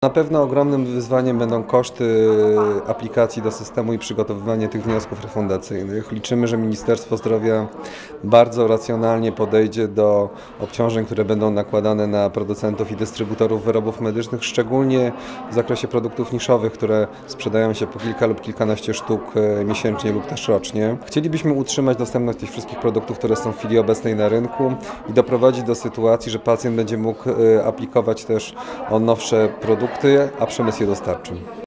Na pewno ogromnym wyzwaniem będą koszty aplikacji do systemu i przygotowywanie tych wniosków refundacyjnych. Liczymy, że Ministerstwo Zdrowia bardzo racjonalnie podejdzie do obciążeń, które będą nakładane na producentów i dystrybutorów wyrobów medycznych, szczególnie w zakresie produktów niszowych, które sprzedają się po kilka lub kilkanaście sztuk miesięcznie lub też rocznie. Chcielibyśmy utrzymać dostępność tych wszystkich produktów, które są w chwili obecnej na rynku i doprowadzić do sytuacji, że pacjent będzie mógł aplikować też o nowsze produkty, a przemysł je dostarczy.